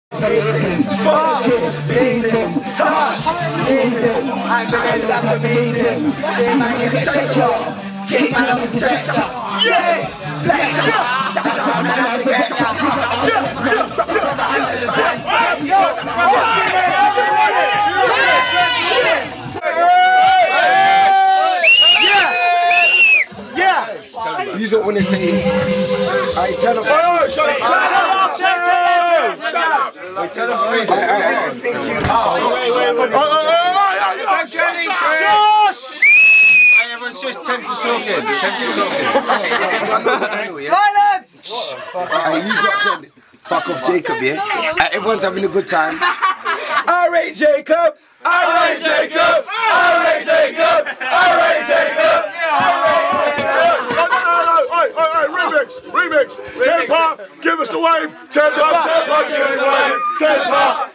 I'm the red that's amazing. Say man, give me Fletcher. Kick man up with Fletcher. Yeah! Fletcher! That's how man I forget. Yeah! You don't want to say it. I tell them. Shut up! Tell them. I think you are. Wait. Everyone's just Tempz talking. Silence! You just said, fuck off Jacob, yeah? Everyone's having a good time. Alright, Jacob! Alright, Jacob! Alright, Jacob! Alright, Jacob! Remix! Tempa, give us a wave! Tempa, give us a wave! Tempa!